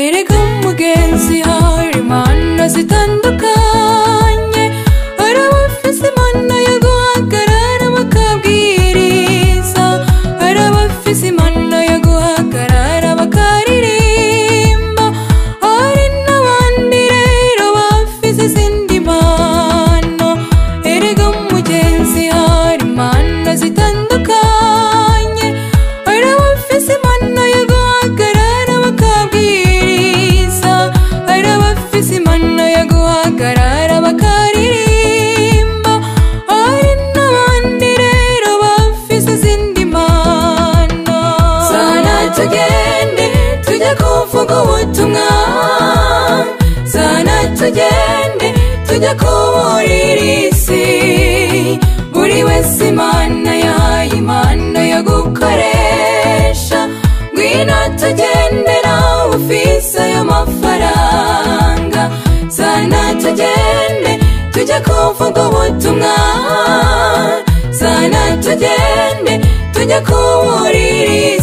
erega umugenzi hari imana zitandukanye, hari abafise imana yo guhagarara bakabwiriza, hari abafise imana yo guhagarara bakaririmba, hari n'abandi rero bafise izindi mpano. Erega umugenzi hari imana zitandukanye, hari abafise imana yo guhagarara bakabwiriza, hari abafise imana yo guhagarara bakaririmba, hari n'abandi rero bafise izindi mpano. Sana tugende tujya kuvuga ubutumwa, sana tugende tujya kuburira isi, buri wese imana yahaye impano yo gukoresha. Ngwino tugende nawe ufise ayo mafaranga, sana tugende tujya kuvuga ubutumwa, sana tugende tujya kuburira isi.